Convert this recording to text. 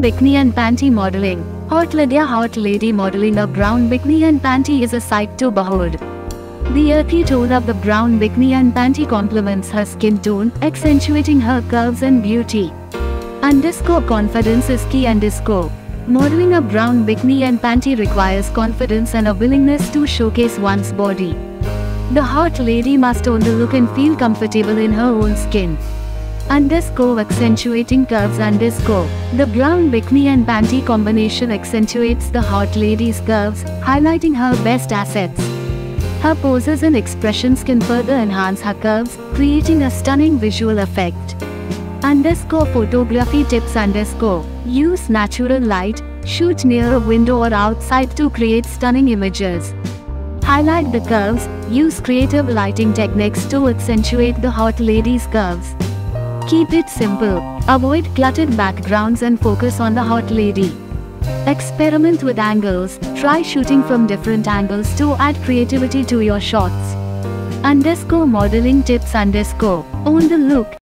bikini and panty modeling. Hot lady modeling a brown bikini and panty is a sight to behold. The earthy tone of the brown bikini and panty complements her skin tone, accentuating her curves and beauty. Confidence is key. Modeling a brown bikini and panty requires confidence and a willingness to showcase one's body. The hot lady must own the look and feel comfortable in her own skin. Accentuating curves. The brown bikini and panty combination accentuates the hot lady's curves, highlighting her best assets. Her poses and expressions can further enhance her curves, creating a stunning visual effect. Photography tips. Use natural light, shoot near a window or outside to create stunning images. Highlight the curves, use creative lighting techniques to accentuate the hot lady's curves. Keep it simple, avoid cluttered backgrounds and focus on the hot lady. Experiment with angles, try shooting from different angles to add creativity to your shots. Modeling tips. Own the look,